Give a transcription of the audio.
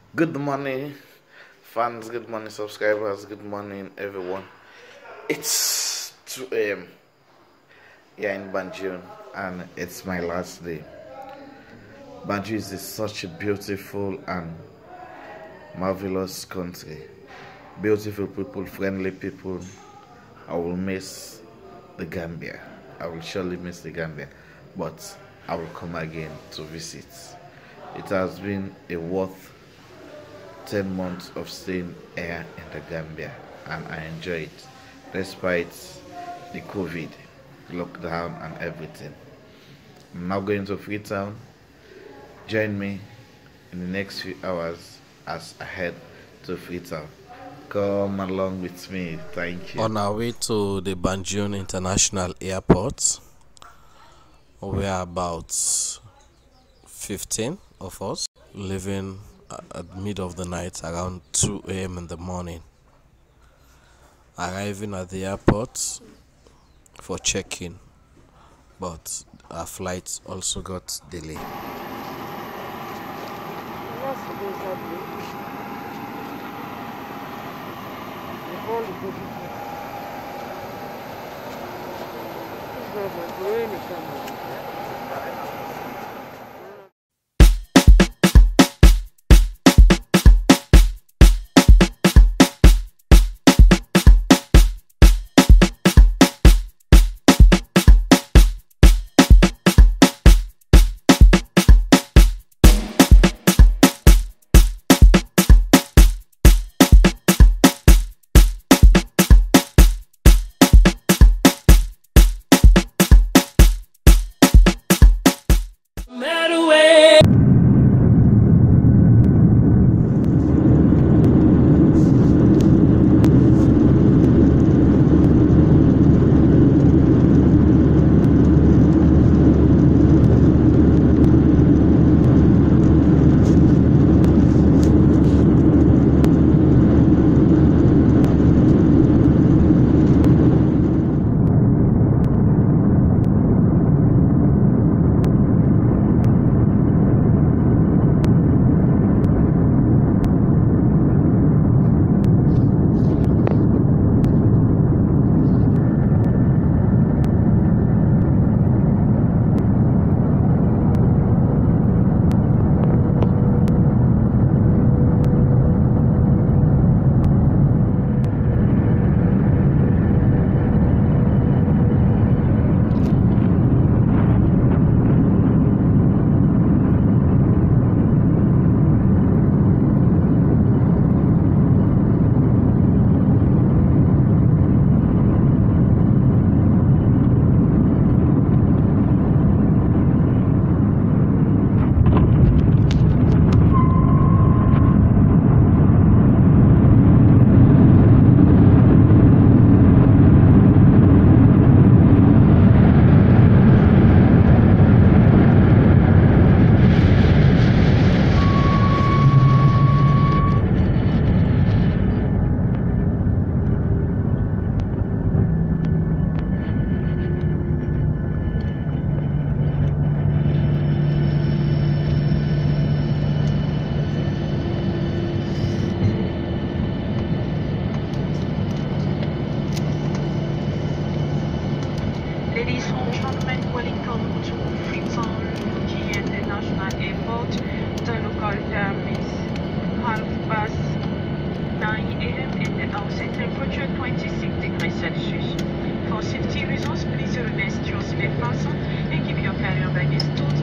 Good morning, fans. Good morning, subscribers. Good morning, everyone. It's 2 a.m. here in Banjul, and it's my last day. Banjul is such a beautiful and marvelous country. Beautiful people, friendly people. I will miss the Gambia. I will surely miss the Gambia, but I will come again to visit. It has been a worth 10 months of staying here in the Gambia, and I enjoy it despite the COVID lockdown and everything. I'm now going to Freetown. Join me in the next few hours as I head to Freetown. Come along with me. Thank you. On our way to the Banjul International Airport, we are about 15 of us leaving at mid of the night around 2 a.m. in the morning, arriving at the airport for check-in, but our flight also got delayed. Ladies and gentlemen, welcome to Freetown International Airport. The local time is 9:30 a.m. and the outside temperature 26 degrees Celsius. For safety reasons, please remain your seat fastened and keep your carry-on baggage stored